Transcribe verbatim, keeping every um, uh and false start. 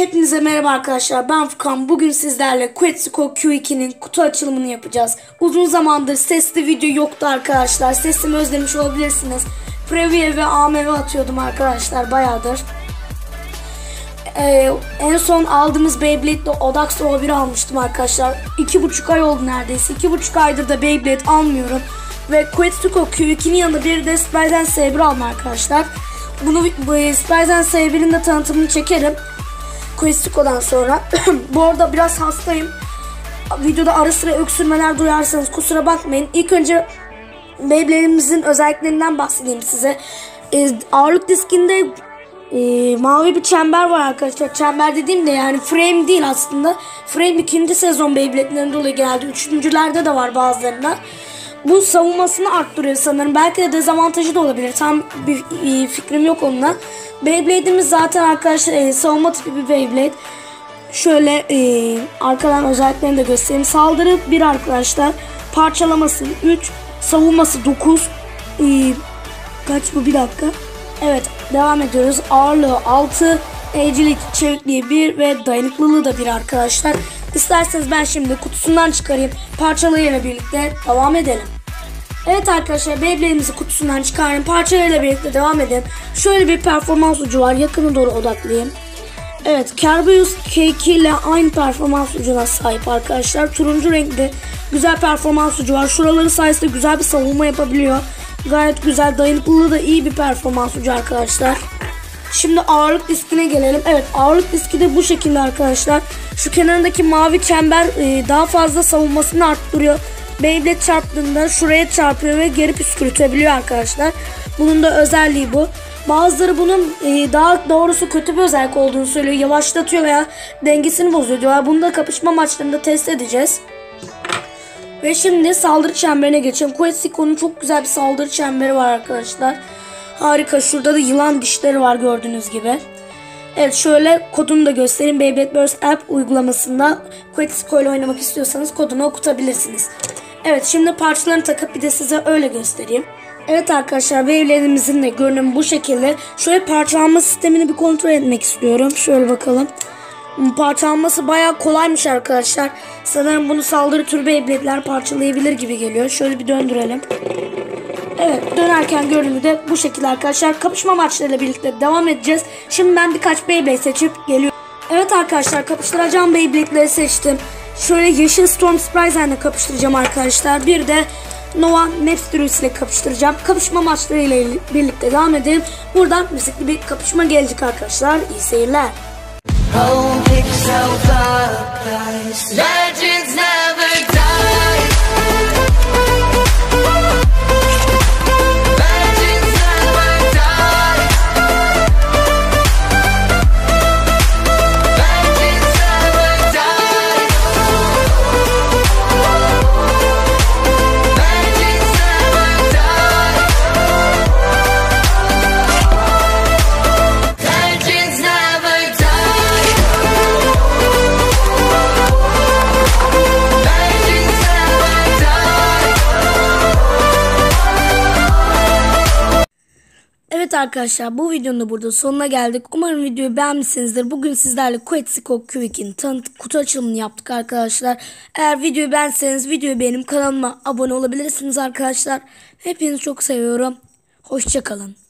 Hepinize merhaba arkadaşlar, ben Furkan. Bugün sizlerle Quetzalcoatl Q iki'nin kutu açılımını yapacağız. Uzun zamandır sesli video yoktu arkadaşlar. Sesimi özlemiş olabilirsiniz. Preview ve A M V atıyordum arkadaşlar bayağıdır. Ee, en son aldığımız Beyblade'de Odax O bir'i almıştım arkadaşlar. iki buçuk ay oldu neredeyse. iki buçuk aydır da Beyblade almıyorum. Ve Quetzalcoatl Q iki'nin yanında bir de Spryzen Saber aldım arkadaşlar. Bunu Spryzen Saber'in de tanıtımını çekerim Quetzalcoatl'dan sonra. Bu arada biraz hastayım. Videoda ara sıra öksürmeler duyarsanız kusura bakmayın. İlk önce Beyblade'imizin özelliklerinden bahsedeyim size. Ee, ağırlık diskinde e, mavi bir çember var arkadaşlar. Çember dediğimde yani frame değil aslında. Frame ikinci sezon Beyblade'lerin dolayı geldi. Üçüncülerde de var bazılarında. Bu savunmasını arttırıyor sanırım. Belki de dezavantajı da olabilir. Tam bir e, fikrim yok onunla. Beyblade'imiz zaten arkadaşlar e, savunma tipi bir Beyblade. Şöyle e, arkadan özelliklerini de göstereyim. Saldırı bir arkadaşlar. Parçalaması üç. Savunması dokuz. E, kaç bu? Bir dakika. Evet, devam ediyoruz. Ağırlığı altı. Evcilik, çevikliği bir ve dayanıklılığı da bir arkadaşlar. İsterseniz ben şimdi kutusundan çıkarayım. Parçalarıyla birlikte devam edelim. Evet arkadaşlar, Beyblade'imizi kutusundan çıkarayım. Parçalarıyla birlikte devam edelim. Şöyle bir performans ucu var. Yakına doğru odaklayayım. Evet, Kerberos K iki ile aynı performans ucuna sahip arkadaşlar. Turuncu renkli güzel performans ucu var. Şuraları sayesinde güzel bir savunma yapabiliyor. Gayet güzel, dayanıklılığı da iyi bir performans ucu arkadaşlar. Şimdi ağırlık diskine gelelim. Evet, ağırlık diski de bu şekilde arkadaşlar. Şu kenarındaki mavi çember e, daha fazla savunmasını arttırıyor. Beyblade çarptığında şuraya çarpıyor ve geri püskürtebiliyor arkadaşlar. Bunun da özelliği bu. Bazıları bunun e, daha doğrusu kötü bir özellik olduğunu söylüyor. Yavaşlatıyor veya dengesini bozuyor diyorlar. Bunu da kapışma maçlarında test edeceğiz. Ve şimdi saldırı çemberine geçelim. Quetzalcoatl'un çok güzel bir saldırı çemberi var arkadaşlar. Harika. Şurada da yılan dişleri var gördüğünüz gibi. Evet, şöyle kodunu da göstereyim. Beyblade Burst App uygulamasında Quetzalcoatl oynamak istiyorsanız kodunu okutabilirsiniz. Evet, şimdi parçalarını takıp bir de size öyle göstereyim. Evet arkadaşlar, Beyblade'imizin de görünümü bu şekilde. Şöyle parçalanma sistemini bir kontrol etmek istiyorum. Şöyle bakalım. Parçalanması bayağı kolaymış arkadaşlar. Sanırım bunu saldırı türü Beyblade'ler parçalayabilir gibi geliyor. Şöyle bir döndürelim. Evet, dönerken görünümü de bu şekilde arkadaşlar. Kapışma maçlarıyla birlikte devam edeceğiz. Şimdi ben birkaç Beyblade seçip geliyorum. Evet arkadaşlar, kapıştıracağım Beyblade'leri seçtim. Şöyle yeşil Storm Spryzen ile kapıştıracağım arkadaşlar. Bir de Nova Nepstrus ile kapıştıracağım. Kapışma maçlarıyla birlikte devam edelim. Buradan müzikli bir kapışma gelecek arkadaşlar. İyi seyirler. Legends never die. Evet arkadaşlar, bu videonun da burada sonuna geldik. Umarım videoyu beğenmişsinizdir. Bugün sizlerle Quetzalcoatl Q iki'nin tanıtım kutu açılımını yaptık arkadaşlar. Eğer videoyu beğenseniz videoyu beğenip kanalıma abone olabilirsiniz arkadaşlar. Hepinizi çok seviyorum. Hoşça kalın.